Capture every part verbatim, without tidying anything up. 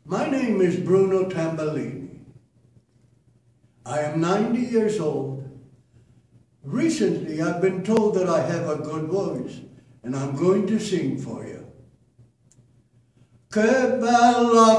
My name is Bruno Tambellini. I am ninety years old. Recently, I've been told that I have a good voice, and I'm going to sing for you. Che bella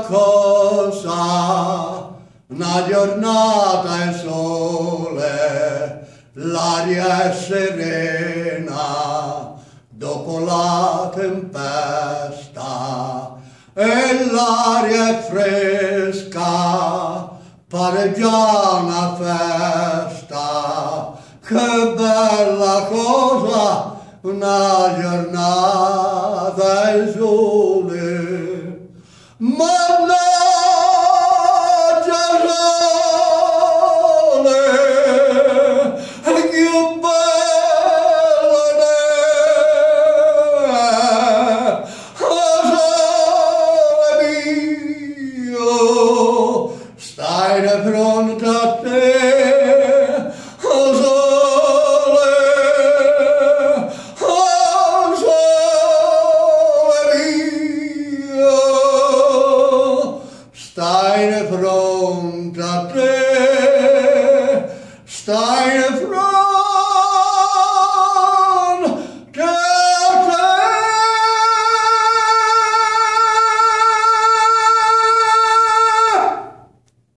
cosa, una giornata e sole, l'aria è serena dopo la tempesta. E l'aria è fresca, pare già una festa. Che bella cosa, una giornata e sole. Mannaggia sole, che bella stai di fronte a te, oh sole, oh sole mio, stai di fronte a te, stai di fronte